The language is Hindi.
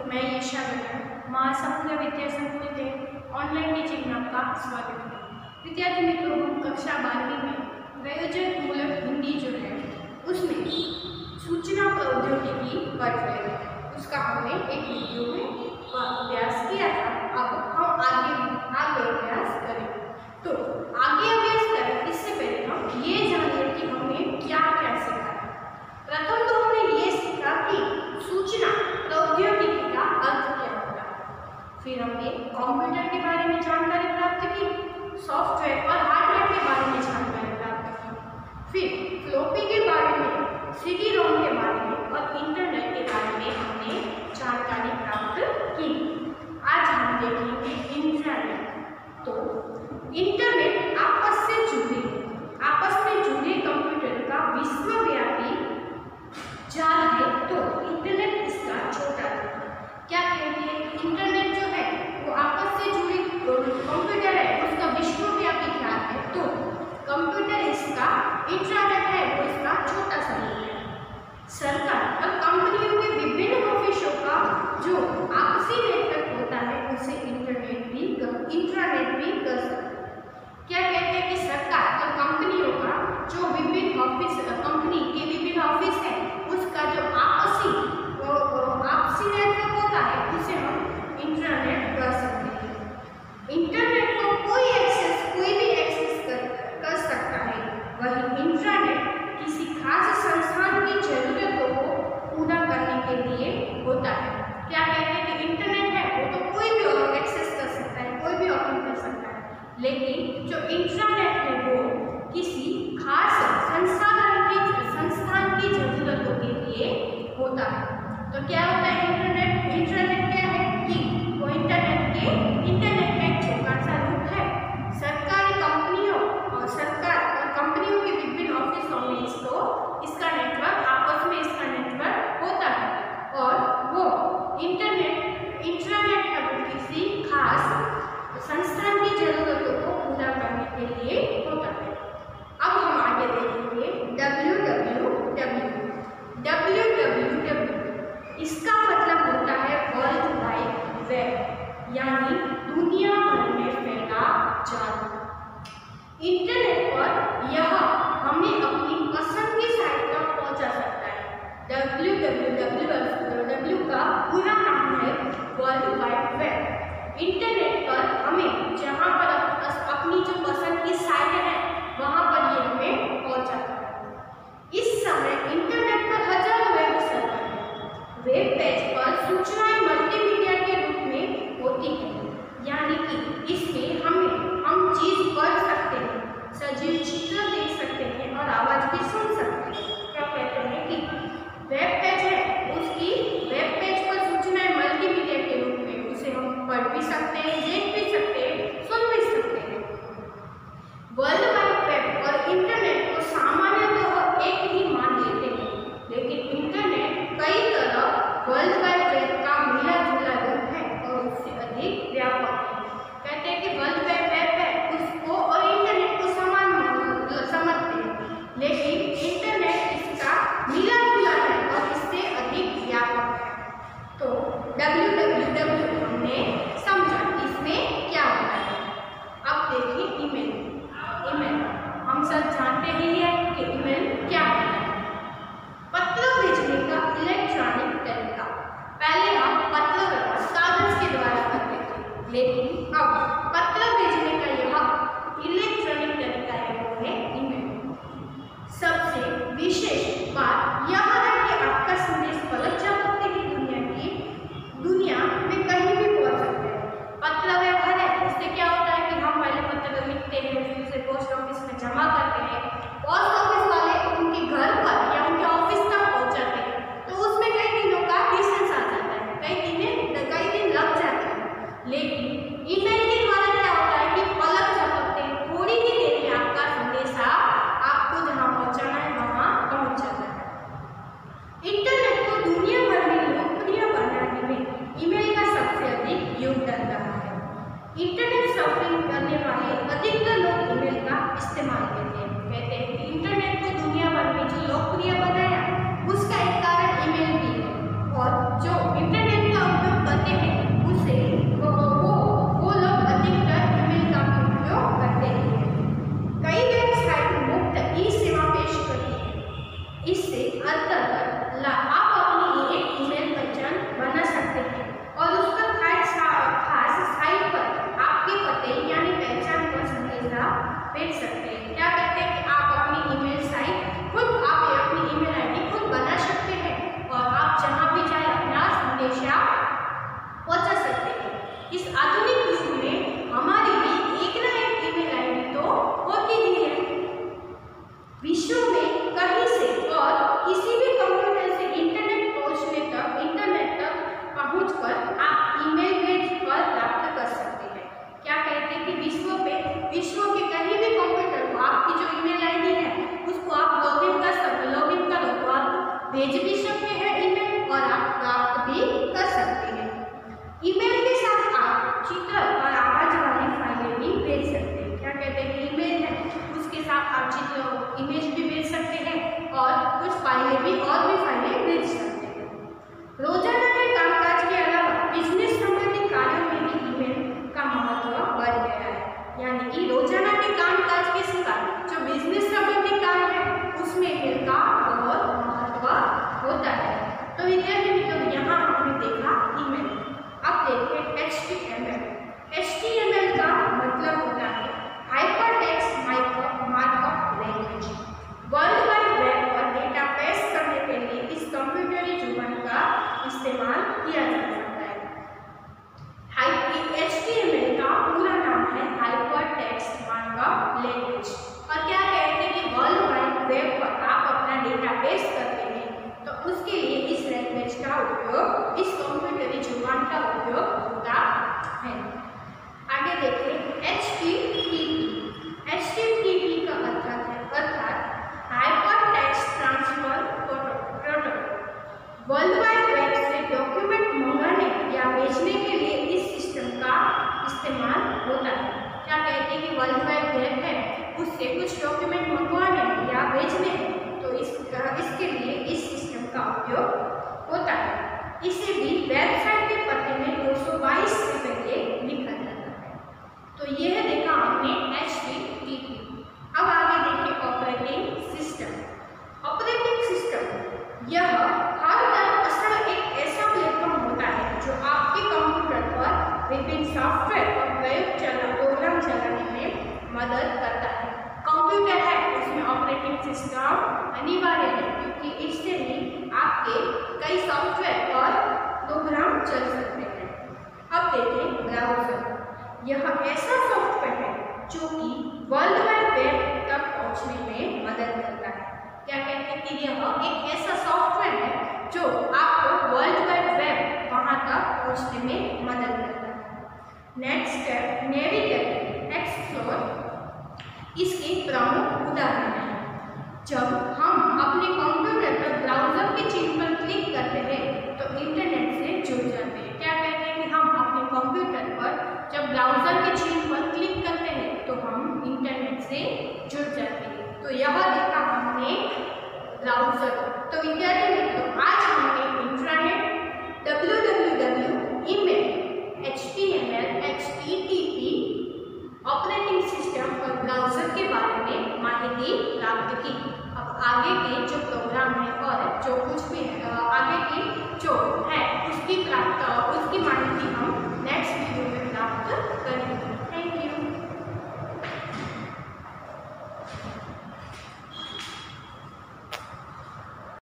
मैं यशा गगन महासमुद्र विद्या संकुल के ऑनलाइन टीचिंग में आपका स्वागत है। विद्यार्थी मित्रों, हम कक्षा 12वीं में प्रयोजन मूलक हिंदी जो है उसमें सूचना प्रौद्योगिकी पढ़ रहे हैं। उसका हमने एक वीडियो में अभ्यास किया था। अब हम आगे अभ्यास करें। तो आगे अभ्यास करें इससे पहले हम ये जानिए कि हमने क्या क्या सीखा। प्रथम तो हमने ये सीखा कि सूचना प्रौद्योगिकी का अर्थ क्या होता है। फिर हमने कंप्यूटर के बारे में जानकारी प्राप्त की, सॉफ्टवेयर और हार्डवेयर के बारे में जानकारी प्राप्त की, फिर फ्लॉपी के बारे में, सीडी-रोम के बारे में और इंटरनेट के बारे में हमने जानकारी प्राप्त की। आज हम देखेंगे इंटरनेट। तो इंटरनेट आपस में जुड़े कंप्यूटर का विश्वव्यापी जाल है। तो इंटरनेट इसका छोटा है। क्या कहते हैं? इंटरनेट जो है वो आपस से जुड़े कंप्यूटर है, उसका विश्वव्यापी जाल है। तो कंप्यूटर इसका इंटरनेट है, वो इसका छोटा सा है। सरकार और कंपनियों के विभिन्न ऑफिसों का जो आपसी नेटवर्क होता है उसे इंटरनेट भी कर सकते हैं। क्या कहते हैं कि सरकार और कंपनियों का जो विभिन्न कंपनी के विभिन्न ऑफिस है उसका जो आपसी नेटवर्क होता है उसे हम इंटरनेट कर सकते हैं। इंटरनेट को कोई भी एक्सेस कर सकता है। वही इंटरनेट किसी खास संस्थान की जरूरतों को पूरा करने के लिए होता है। क्या कहते हैं कि इंटरनेट है वो तो कोई भी एक्सेस कर सकता है, कोई भी ओपन कर सकता है, लेकिन जो इंटरनेट है वो किसी खास संस्थान की जरूरतों के लिए होता है। तो क्या होता है इंटरनेट? इंटरनेट क्या है कि वो इंटरनेट का एक छोटा सा रूप है। सरकार और कंपनियों के विभिन्न ऑफिसों में इसका नेटवर्क आपस में इसका नेटवर्क होता है और वो इंटरनेट है वो किसी खास संस्थान की जरूरतों को पूरा करने के लिए होता है। अब हम आगे देखेंगे www। इसका मतलब होता है वर्ल्ड वाइड वेब, यानी दुनिया भर में फैला जाल। इंटरनेट पर यह हमें अपनी पसंद की साइट तक पहुंचा सकता है। www का पूरा नाम है वर्ल्ड वाइड वेब। इंटरनेट पर हमें जहां पर अपनी जो पसंद की साइट है वहां पर ये हमें पहुंचाता है। इस समय इंटरनेट पर हजारों वेब सर्वर हैं। वेब पेज पर सूचनाएं मल्टीमीडिया के रूप में होती हैं, यानी कि इसमें हम चीज पढ़ सकते हैं। सुविधा भेज सकते हैं। क्या कहते हैं कि आप अपनी ईमेल साइट खुद, आप अपनी ईमेल आईडी खुद बना सकते हैं और आप जहां भी जाए अपना संदेशा पहुंचा सकते हैं। इस आधुनिक युग में हमारे लिए एक ना एक ईमेल आईडी तो होती ही है। विश्व में कहीं से और किसी भी कंप्यूटर से इंटरनेट तक पहुंचकर आप ईमेल भेजकर प्राप्त कर सकते हैं। क्या कहते हैं कि विश्व के कहीं भी कंप्यूटर को आपकी जो ईमेल आईडी है उसको आप लॉगिन करो तो आप भेज भी सकते हैं ईमेल और आप प्राप्त भी कर सकते हैं। ईमेल के साथ आप चित्र और आवाज वाली फाइलें भी भेज सकते हैं। क्या कहते हैं कि ईमेल है उसके साथ आप चित्र इमेज भी भेज सकते हैं और कुछ फाइलें भी भेज सकते हैं। रोजाना के कामकाज के अलावा बिजनेस संबंधी कार्यों में भी ईमेल का महत्व बढ़ गया है। यानी कि रोजाना के कामकाज के सिवा जो बिजनेस संबंधी काम है उसमें ईमेल का बहुत महत्व होता है। तो विद्यार्थी मित्रों, यहाँ हमने देखा ईमेल। अब देखें HTML। HTML का मतलब होता है hypertext markup language. World wide web पर डेटा पेश करने के लिए इस कंप्यूटरी जुबान का इस्तेमाल किया जा सकता है। HTML का पूरा नाम है हाइपरटेक्स्ट मार्कअप लैंग्वेज। और क्या कहते हैं कि वर्ल्ड वाइड वेब पर आप अपना डेटा पेश करते हैं तो उसके लिए इस लैंग्वेज का उपयोग, इस कंप्यूटरी जुबान का उपयोग होता है। आगे देखें HTTP। HTTP का अर्थात hypertext transfer protocol. World wide web से डॉक्यूमेंट मंगाने या भेजने के लिए इस सिस्टम का इस्तेमाल होता है। क्या कहते हैं कि वर्ल्ड वाइड वेब है उससे कुछ डॉक्यूमेंट मंगवाने या भेजने तो इसके लिए इस सिस्टम का उपयोग होता है। इसे भी वेबसाइट के पते में 222 से पहले लिखा जाता है। तो यह देखा हमने HTTP। अब आगे देखिए ऑपरेटिंग सिस्टम। ऑपरेटिंग सिस्टम यह हर दरअसल एक ऐसा प्लेटफॉर्म होता है जो आपके कंप्यूटर पर विभिन्न सॉफ्टवेयर और प्रोग्राम चलाने में मदद करता है। कंप्यूटर है उसमें ऑपरेटिंग सिस्टम अनिवार्य है क्योंकि इससे ही आपके कई सॉफ्टवेयर और प्रोग्राम चल सकते हैं। अब देखें ब्राउज़र। यह ऐसा सॉफ्टवेयर है जो कि वर्ल्ड वाइड वेब तक पहुंचने में मदद करता है। क्या कहते हैं कि यह एक ऐसा सॉफ्टवेयर है जो आपको वर्ल्ड वाइड वेब वहां तक पहुंचने में मदद करता है। नेक्स्ट है नेविगेटर, एक्सप्लोर। इसके प्रमुख उदाहरण हैं। जब हम अपने कंप्यूटर पर ब्राउजर के चिन्ह पर क्लिक करते हैं तो इंटरनेट से जुड़ जाते हैं। क्या कहते हैं कि हम अपने कंप्यूटर पर जब ब्राउजर के चिन्ह पर क्लिक करते हैं तो हम इंटरनेट से जुड़ जाते हैं। तो यह देखा हमने ब्राउजर। तो विद्यार्थी मित्रों, आज हमने intranet, www, email, HTML, HTTP, operating system और ब्राउजर के बारे में माहिती प्राप्त की। अब आगे के जो प्रोग्राम है और जो कुछ भी आगे की जो है उसकी प्राप्ति